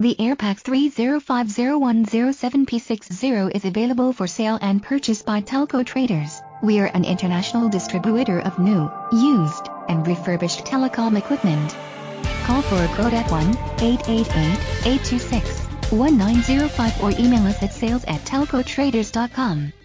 The Airpax 3050107p60 is available for sale and purchase by TelcoTraders. We are an international distributor of new, used, and refurbished telecom equipment. Call for a quote at 1-888-826-1905 or email us at sales@telcotraders.com.